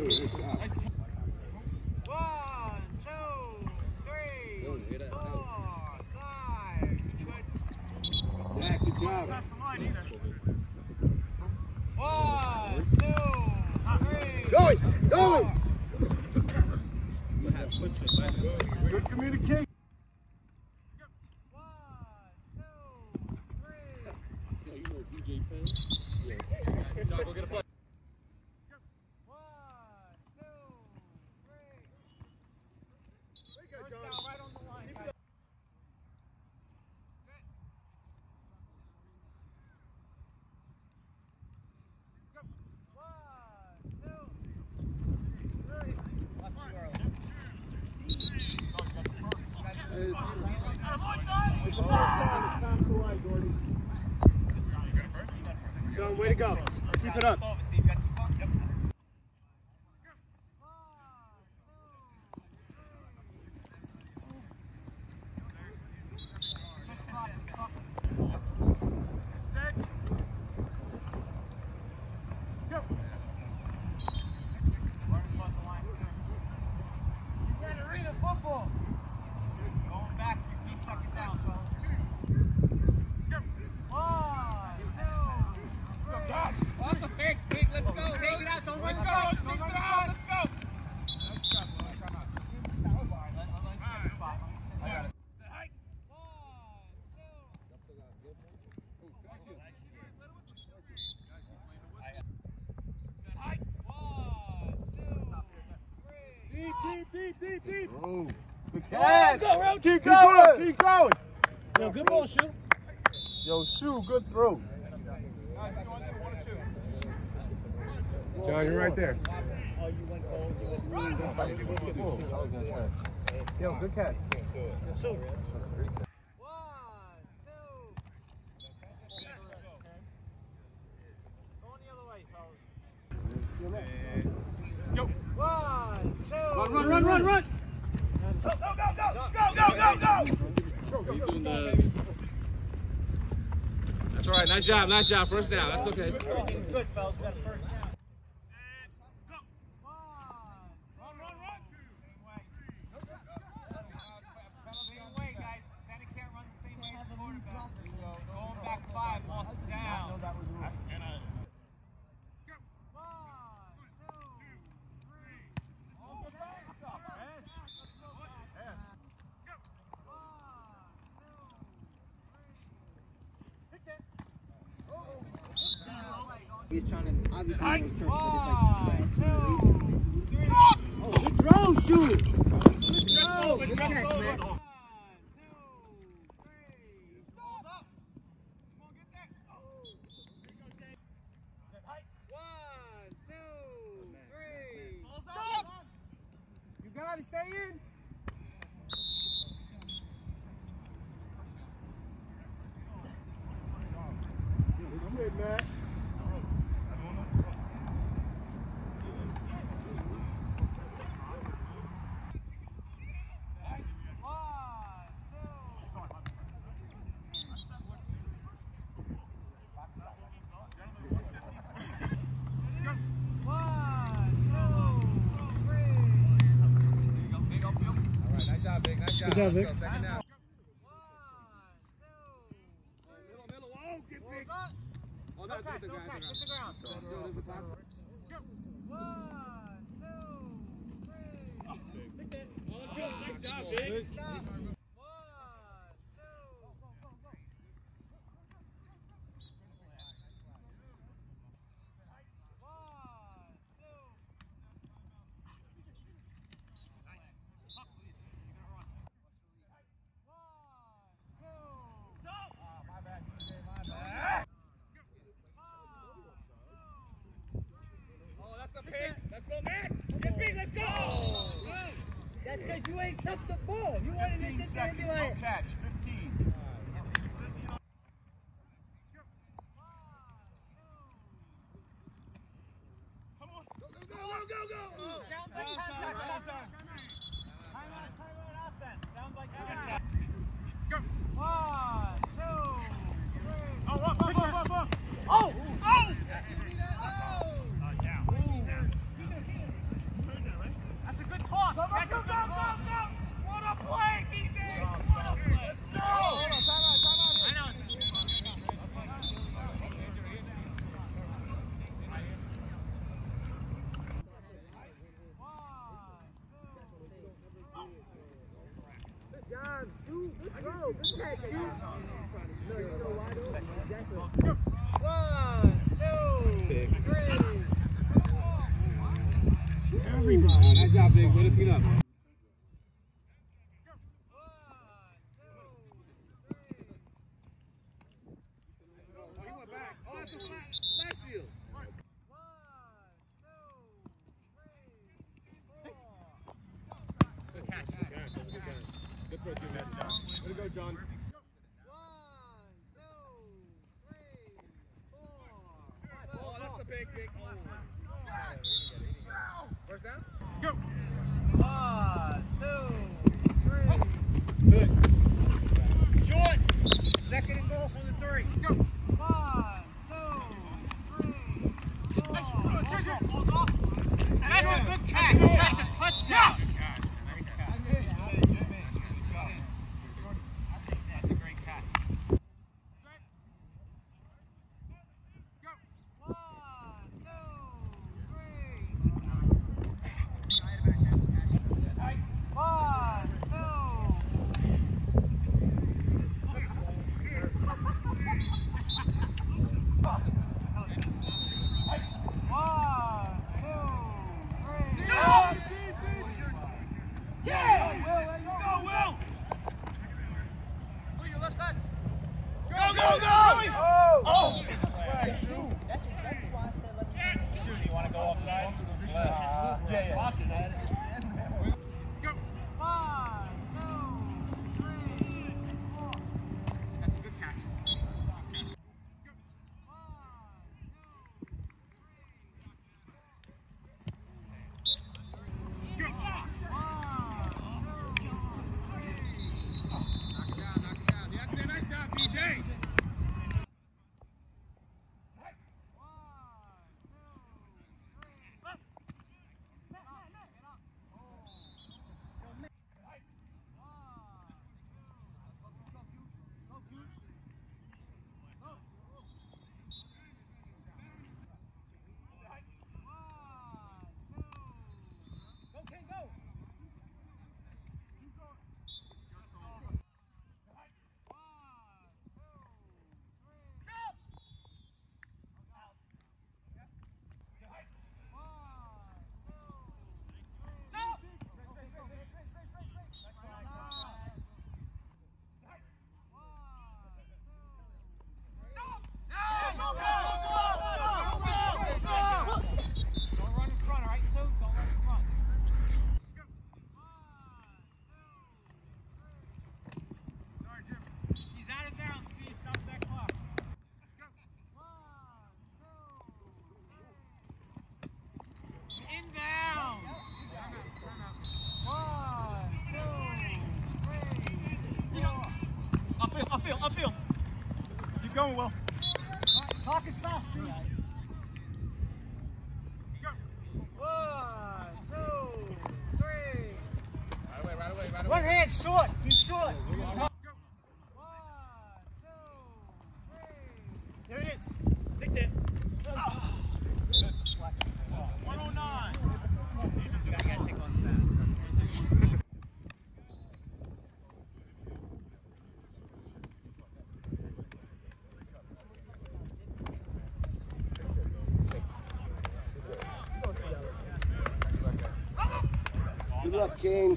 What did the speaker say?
Good job. That's the line either. 1, 2, 3. Going! Going! Good communication. 1, 2, 3. You know DJ Penn? Yes. John, go get a play. 1, 2, 3. There you go, First John. down, right on the line, guys. John, way to go. Keep it up. Football. Going back, your feet suck it down, fellas. 1, 2, 3. That's a big, let's go. Take it out, don't run the box. Don't run the box. Let's go. I got it. Deep. Oh. Good catch. Keep going. Yo, good ball, Shoe. Yo, Shoe, good throw. John, you're right there. Yo, good catch. 1, 2. Going the other way, fellas. Yo. 1, 2. Run. Go. That's all right. Nice job. First down. That's okay. Everything's good, fellas. We got a first down. Same way, guys. Santa can't run the same way as the quarterback. So going back 5, lost it down. 1, 2, 3. He's trying to obviously he knows turf, but it's like grass simulation. Oh, good throw, Shoot! Good throw! Good catch, man. 1, 2, 3. Balls up. Come on, get that. 1, 2, 3. Balls up. You got it. Stay in. Good, man. Nice job, Vic. Second down. 1, 2, 3. Middle. Oh, get big. Balls up. Oh, Don't catch, hit the ground. Joe, there's the clock. 1, 2, 3. Nice job, Vic. Stop. 1, 2. Let's go, Matt. Get big. Let's go. That's because you ain't touched the ball. You wanted to sit there and be like, Catch. 15. Come on. Go. Sounds like contact. Timeout offense. Sounds like contact. Go. 1, 2, 3. Oh! Bro, good catch, dude. No, you know why though? Exactly. 1, 2, 3. Everybody. Nice job, Big. Way to clean up. Good throw, too, man. Way to go, John. 1, 2, 3, 4. Oh, that's a big. First down? Go. 1, 2, 3. Good. Short. Second and goal for the 3. Go. 1, 2, 3, 4. Balls off. That's a good catch. That's a touchdown. That's a great catch. 1, Upfield. Keep going, Will. Clock is stopped. Go. 1, 2, 3. Right away. One hand short. He's short. 1, 2, 3. There it is. Nick there. 109. Gotta take on snap. Good luck, Kings.